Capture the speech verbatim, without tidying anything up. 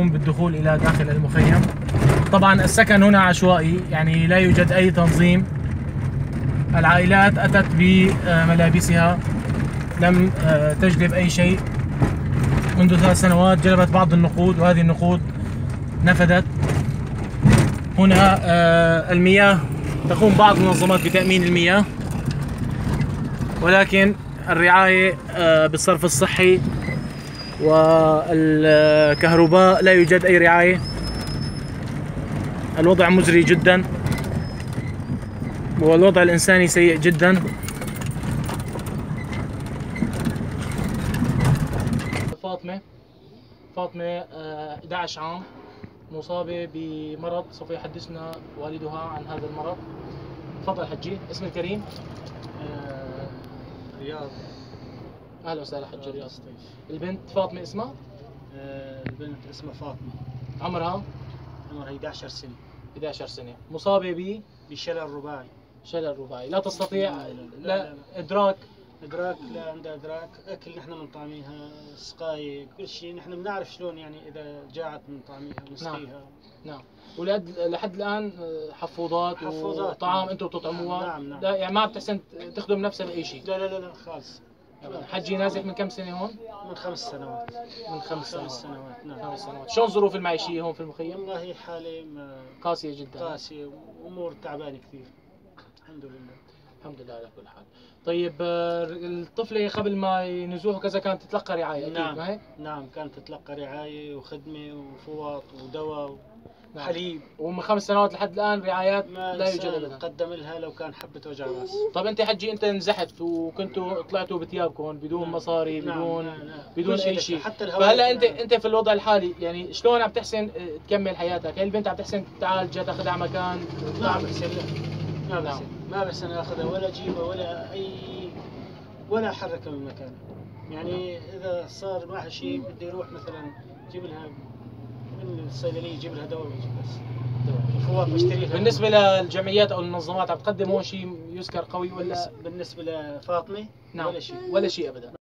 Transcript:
بالدخول إلى داخل المخيم. طبعا السكن هنا عشوائي، يعني لا يوجد أي تنظيم. العائلات أتت بملابسها، لم تجلب أي شيء. منذ ثلاث سنوات جلبت بعض النقود، وهذه النقود نفدت. هنا المياه تقوم بعض المنظمات بتأمين المياه، ولكن الرعاية بالصرف الصحي والكهرباء لا يوجد أي رعاية. الوضع مزري جدا، والوضع الإنساني سيء جدا. فاطمة فاطمة أحد عشر عام، مصابة بمرض، سوف يحدثنا والدها عن هذا المرض. تفضل حجي. اسم الكريم؟ آه رياض. أهلا وسهلا حجي رياض. البنت فاطمة اسمها؟ آه البنت اسمها فاطمة. عمرها؟ عمرها أحد عشر سنة. أحد عشر سنة، مصابة ب بشلل رباعي. شلل رباعي، لا تستطيع لا, لا, لا, لا, لا إدراك. إدراك لا عندها إدراك. أكل نحن بنطعميها، سقاية، كل شيء نحن بنعرف شلون يعني إذا جاعت بنطعميها ونسقيها. نعم. نعم. ولد لحد الآن حفوضات حفوضات وطعام نعم. أنتم بتطعموها؟ نعم نعم. لا يعني ما بتحسن تخدم نفسها بأي شيء؟ لا لا لا لا خالص. حجي نازح من كم سنة هون؟ من خمس سنوات. من خمس سنوات. خمس سنوات نعم. خمس سنوات. شلون الظروف المعيشية هون في المخيم؟ والله حالة قاسية جدا. قاسية، وأمور تعبانة كثير. الحمد لله. الحمد لله على كل حال. طيب الطفلة قبل ما ينزوها كذا كانت تتلقى رعاية أكيد، نعم. ما هيك؟ نعم كانت تتلقى رعاية وخدمة وفوط ودواء وحليب. نعم. ومن خمس سنوات لحد الآن رعايات لا يوجد أبدا. قدم لها لو كان حبة وجع راس. طيب أنت حجي أنت نزحت وكنتوا طلعتوا بثيابكم بدون نعم. مصاري، بدون نعم. نعم. بدون أي شيء. حتى فهلا أنت نعم. أنت في الوضع الحالي يعني شلون عم تحسن تكمل حياتك؟ هل البنت عم تحسن تعالجها تاخذها على مكان؟ ما بحسن لا ما بحسن ما بحسن اخذها ولا اجيبها ولا اي ولا احركها من مكانها. يعني اذا صار معها شيء بدي يروح مثلا جيب لها من الصيدليه يجيب لها دواء ويجي بس. فوات بشتري لها. بالنسبه للجمعيات او المنظمات عم تقدم هون شيء يذكر قوي ولا؟ بالنسبه لفاطمه نعم. ولا شيء ولا شيء ابدا.